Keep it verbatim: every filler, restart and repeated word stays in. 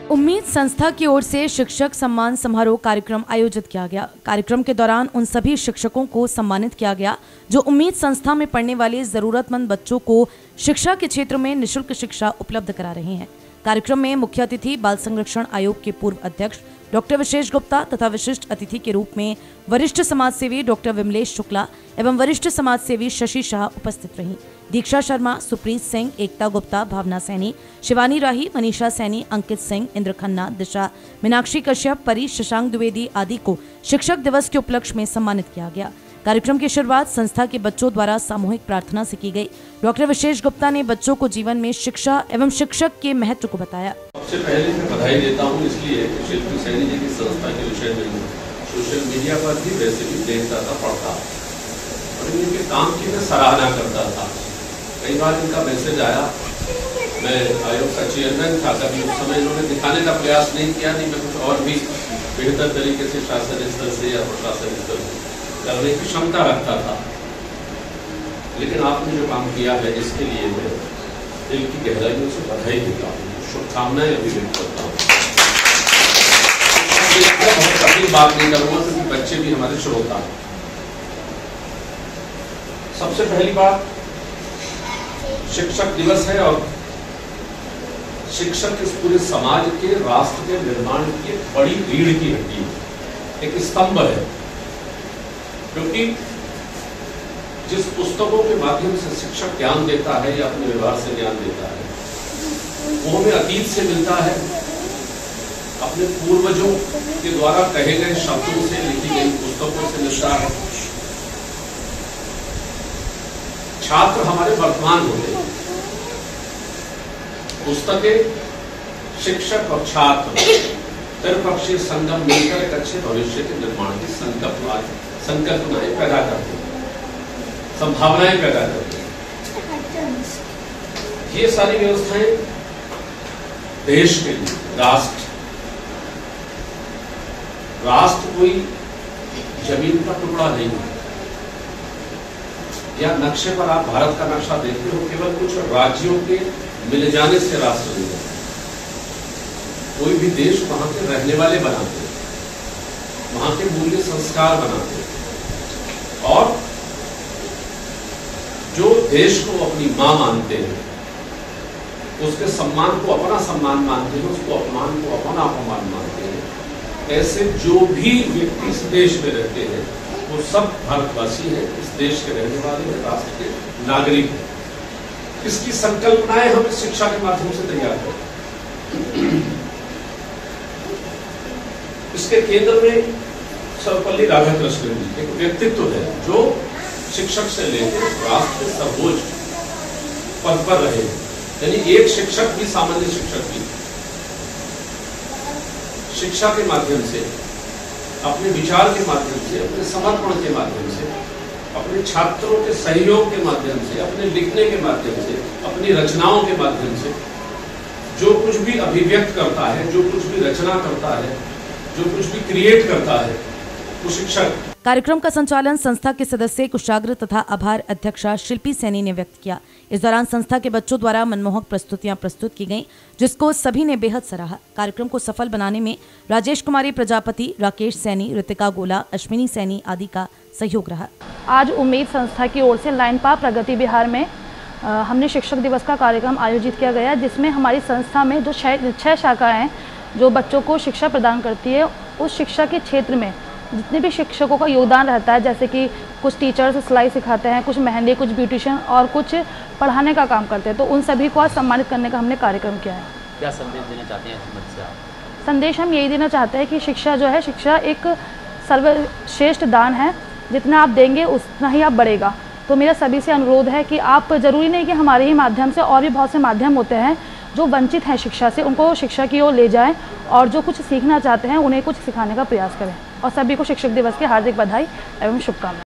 उम्मीद संस्था की ओर से शिक्षक सम्मान समारोह कार्यक्रम आयोजित किया गया। कार्यक्रम के दौरान उन सभी शिक्षकों को सम्मानित किया गया जो उम्मीद संस्था में पढ़ने वाले जरूरतमंद बच्चों को शिक्षा के क्षेत्र में निःशुल्क शिक्षा उपलब्ध करा रहे हैं। कार्यक्रम में मुख्य अतिथि बाल संरक्षण आयोग के पूर्व अध्यक्ष डॉक्टर विशेष गुप्ता तथा विशिष्ट अतिथि के रूप में वरिष्ठ समाजसेवी डॉक्टर विमलेश शुक्ला एवं वरिष्ठ समाजसेवी शशि शाह उपस्थित रहीं। दीक्षा शर्मा, सुप्रीत सिंह, एकता गुप्ता, भावना सैनी, शिवानी राही, मनीषा सैनी, अंकित सिंह, इंद्र खन्ना, दिशा, मीनाक्षी कश्यप, परी, शशांक द्विवेदी आदि को शिक्षक दिवस के उपलक्ष्य में सम्मानित किया गया। कार्यक्रम की शुरुआत संस्था के बच्चों द्वारा सामूहिक प्रार्थना से की गई। डॉक्टर विशेष गुप्ता ने बच्चों को जीवन में शिक्षा एवं शिक्षक के महत्व को बताया। सबसे पहले मैं बधाई देता हूँ इसलिए कि शिल्पी सैनी जी की संस्था के विषय में सोशल मीडिया पर भी वैसे भी देखता था, पढ़ता और इनके काम की मैं सराहना करता था। कई बार इनका मैसेज आया, मैं आयोग का चेयरमैन था, कभी उस समय इन्होंने दिखाने का प्रयास नहीं किया, नहीं मैं कुछ और भी बेहतर तरीके से शासन स्तर से या प्रशासन स्तर से करने की क्षमता रखता था। लेकिन आपने जो काम किया है इसके लिए मैं दिल की गहराइयों से बधाई देता हूँ, शुभकामनाएं अभिव्यक्त करता हूँ। बहुत कठिन बात नहीं करूंगा क्योंकि बच्चे भी हमारे श्रोता हैं। सबसे पहली बात, शिक्षक दिवस है और शिक्षक इस पूरे समाज के, राष्ट्र के निर्माण की एक बड़ी रीढ़ की हड्डी है, एक स्तंभ है। क्योंकि जिस पुस्तकों के माध्यम से शिक्षक ज्ञान देता है या अपने व्यवहार से ज्ञान देता है वो हमें अतीत से मिलता है, अपने पूर्वजों के द्वारा कहे गए शब्दों से, लिखी गई पुस्तकों से मिलता है। छात्र हमारे वर्तमान होते हैं, पुस्तकें, शिक्षक और छात्र त्रिपक्षीय संगम मिलकर एक अच्छे भविष्य के निर्माण की संकल्पना संकल्पनाएं पैदा करते हैं, संभावनाएं पैदा करते हैं। ये सारी व्यवस्थाएं देश के लिए, राष्ट्र राष्ट्र कोई जमीन का टुकड़ा नहीं है या नक्शे पर आप भारत का नक्शा देखते हो केवल कुछ राज्यों के मिल जाने से राष्ट्र नहीं है। कोई भी देश वहां के रहने वाले बनाते हैं, वहां के मूल्य संस्कार बनाते हैं और जो देश को अपनी मां मानते हैं, उसके सम्मान को अपना सम्मान मानते हैं, उसको अपमान को अपना अपमान मानते हैं, ऐसे जो भी व्यक्ति इस देश में रहते हैं वो सब भारतवासी हैं, इस देश के रहने वाले हैं, राष्ट्र के नागरिक हैं। इसकी संकल्पनाएं हम इस शिक्षा के माध्यम से तैयार करते हैं। इसके केंद्र में सर्वपल्ली राधाकृष्णन जी एक व्यक्तित्व है जो शिक्षक से लेकर राष्ट्र के सर्वोच्च पद पर रहे, यानी एक शिक्षक भी सामान्य शिक्षक भी शिक्षा के माध्यम से, अपने विचार के माध्यम से, अपने समर्पण के माध्यम से, अपने छात्रों के सहयोग के माध्यम से, अपने लिखने के माध्यम से, अपनी रचनाओं के माध्यम से जो कुछ भी अभिव्यक्त करता है, जो कुछ भी रचना करता है, जो कुछ भी क्रिएट करता है वो शिक्षक। कार्यक्रम का संचालन संस्था के सदस्य कुशाग्र तथा आभार अध्यक्षा शिल्पी सैनी ने व्यक्त किया। इस दौरान संस्था के बच्चों द्वारा मनमोहक प्रस्तुतियां प्रस्तुत की गईं, जिसको सभी ने बेहद सराहा। कार्यक्रम को सफल बनाने में राजेश कुमारी प्रजापति, राकेश सैनी, ऋतिका गोला, अश्विनी सैनी आदि का सहयोग रहा। आज उम्मीद संस्था की ओर से लाइन पा प्रगति बिहार में आ, हमने शिक्षक दिवस का कार्यक्रम आयोजित किया गया, जिसमें हमारी संस्था में जो छह शाखाएं हैं जो बच्चों को शिक्षा प्रदान करती है, उस शिक्षा के क्षेत्र में जितने भी शिक्षकों का योगदान रहता है, जैसे कि कुछ टीचर्स सिलाई सिखाते हैं, कुछ मेहंदी, कुछ ब्यूटिशियन और कुछ पढ़ाने का काम करते हैं, तो उन सभी को आज सम्मानित करने का हमने कार्यक्रम किया है। क्या संदेश देना चाहते हैं इस से आप? संदेश हम यही देना चाहते हैं कि शिक्षा जो है, शिक्षा एक सर्वश्रेष्ठ दान है, जितना आप देंगे उतना ही आप बढ़ेगा। तो मेरा सभी से अनुरोध है कि आप, जरूरी नहीं कि हमारे ही माध्यम से, और भी बहुत से माध्यम होते हैं जो वंचित हैं शिक्षा से, उनको शिक्षा की ओर ले जाएं और जो कुछ सीखना चाहते हैं उन्हें कुछ सिखाने का प्रयास करें। और सभी को शिक्षक दिवस की हार्दिक बधाई एवं शुभकामनाएं।